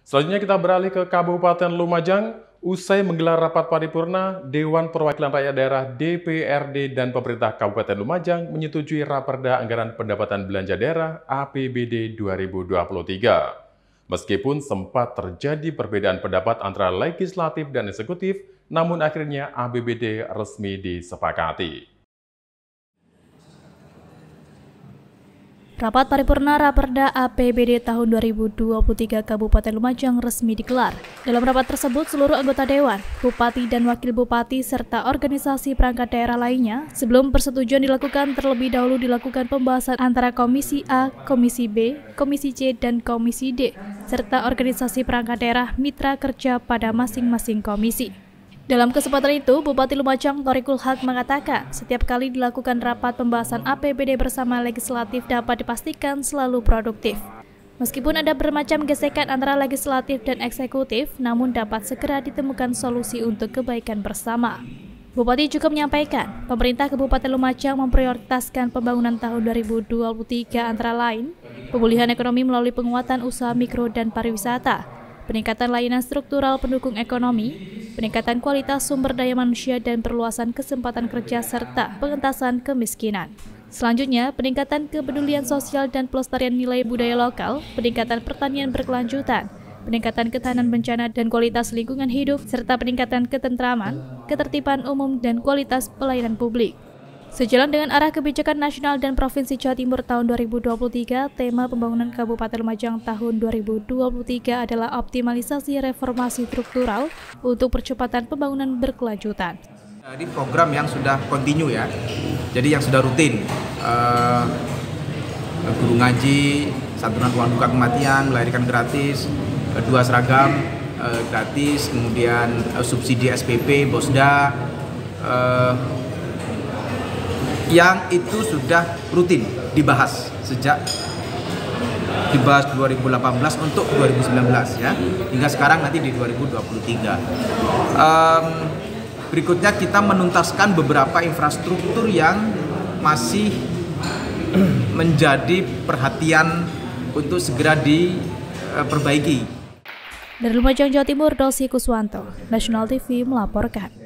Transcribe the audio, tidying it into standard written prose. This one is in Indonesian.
Selanjutnya kita beralih ke Kabupaten Lumajang. Usai menggelar rapat paripurna, Dewan Perwakilan Rakyat Daerah DPRD dan pemerintah Kabupaten Lumajang menyetujui Raperda Anggaran Pendapatan Belanja Daerah APBD 2023. Meskipun sempat terjadi perbedaan pendapat antara legislatif dan eksekutif, namun akhirnya APBD resmi disepakati. Rapat paripurna Raperda APBD tahun 2023 Kabupaten Lumajang resmi digelar. Dalam rapat tersebut, seluruh anggota Dewan, Bupati dan Wakil Bupati, serta organisasi perangkat daerah lainnya, sebelum persetujuan dilakukan, terlebih dahulu dilakukan pembahasan antara Komisi A, Komisi B, Komisi C, dan Komisi D, serta organisasi perangkat daerah mitra kerja pada masing-masing komisi. Dalam kesempatan itu, Bupati Lumajang Thoriqul Haq mengatakan, setiap kali dilakukan rapat pembahasan APBD bersama legislatif dapat dipastikan selalu produktif. Meskipun ada bermacam gesekan antara legislatif dan eksekutif, namun dapat segera ditemukan solusi untuk kebaikan bersama. Bupati juga menyampaikan, pemerintah Kabupaten Lumajang memprioritaskan pembangunan tahun 2023 antara lain, pemulihan ekonomi melalui penguatan usaha mikro dan pariwisata, peningkatan layanan struktural pendukung ekonomi, peningkatan kualitas sumber daya manusia dan perluasan kesempatan kerja serta pengentasan kemiskinan. Selanjutnya, peningkatan kepedulian sosial dan pelestarian nilai budaya lokal, peningkatan pertanian berkelanjutan, peningkatan ketahanan bencana dan kualitas lingkungan hidup, serta peningkatan ketentraman, ketertiban umum dan kualitas pelayanan publik. Sejalan dengan arah kebijakan nasional dan Provinsi Jawa Timur tahun 2023, tema pembangunan Kabupaten Lumajang tahun 2023 adalah optimalisasi reformasi struktural untuk percepatan pembangunan berkelanjutan. Jadi program yang sudah kontinu ya, jadi yang sudah rutin, guru ngaji, santunan uang duka kematian, melahirkan gratis, 2 seragam gratis, kemudian subsidi SPP, Bosda, yang itu sudah rutin dibahas sejak dibahas 2018 untuk 2019 ya, hingga sekarang nanti di 2023. Berikutnya kita menuntaskan beberapa infrastruktur yang masih menjadi perhatian untuk segera diperbaiki. Dari Lumajang, Jawa Timur, Dosi Kuswanto, National TV melaporkan.